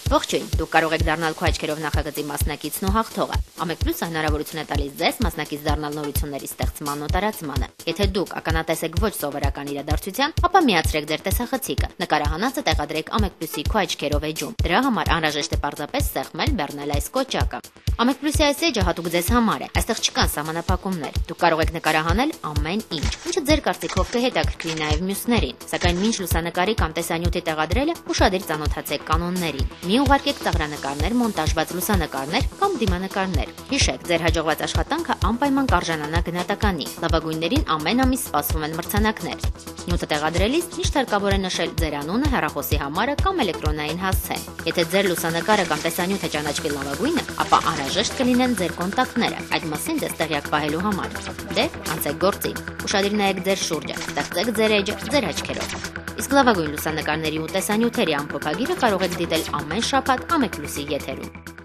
Ողջույն, դուք կարող եք դառնալ քո աչքերով նախագծի մասնակիցն ու հաղթողը։ Ամեկ+-ը հնարավորություն է տալիս ձեզ մասնակից դառնալ նորությունների ստեղծման ու տարածմանը։ Եթե դուք ականատես եք ոչ սովորական իրադարձության, ապա միացրեք ձեր տեսախցիկը։ Նկարահանածը տեղադրեք Ամեկ+-ի քո աչքերով էջում։ Դրա համար անհրաժեշտ է պարզապես սեղմել, բեռնել այս կոճակը։ Ամեկ+-ի այս էջը հատուկ ձեզ համար է։ Այստեղ չկան սահմանափակումներ։ Դուք կարող եք նկարահանել ամեն ինչ, ինչը ձեր կարծիքով կհետաքրքրի նաև մյուսներին, սակայն մինչ լուսանկարի կամ տեսանյութի տեղադրելը ուշադիր ծանոթացեք կանոններին։ Մի ուղարկեք ծաղրանկարներ, մոնտաժված լուսանկարներ կամ դիմանկարներ։ Հիշեք, ձեր հաջողված աշխատանքը անպայման կարժանանա գնահատականի։ Լավագույններին ամեն ամիս սպասվում են մրցանակներ։ Նյութը տեղադրելիս միշտ հարկավոր է նշել ձեր անունը, հեռախոսի համարը կամ էլեկտրոնային հասցեն։ Եթե ձեր լուսանկարը կամ տեսանյութը ճանաչվի լավագույնը, ապա անհրաժեշտ կլինեն ձեր կոնտակտները, այդ մասին ձեզ տեղյակ պահելու համար։ Դե, անցեք գործին։ Ուշադիր նայեք ձեր շուրջը, ստեղծեք ձեր էջը ձեր աչքերով։ Իսկ լավագույն լուսանկարների ու տեսանյութերի ամփոփագիրը կարող եք դիտել ամեն շաբաթ Ամեկ+-ի եթերում։